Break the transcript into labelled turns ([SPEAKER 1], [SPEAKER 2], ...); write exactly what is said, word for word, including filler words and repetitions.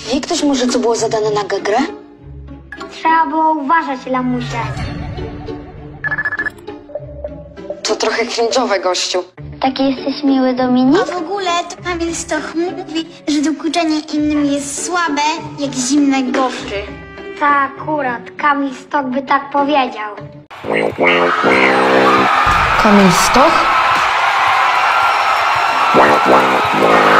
[SPEAKER 1] Wie ktoś może, co było zadane na Gegrę?
[SPEAKER 2] Trzeba było uważać, lamusie.
[SPEAKER 1] To trochę cringe'owe, gościu.
[SPEAKER 2] Taki jesteś miły, Dominik?
[SPEAKER 3] A w ogóle to Kamil Stoch mówi, że dokuczanie innym jest słabe, jak zimne gofry.
[SPEAKER 2] Tak, akurat. Kamil Stok by tak powiedział.
[SPEAKER 1] Kamil Stoch?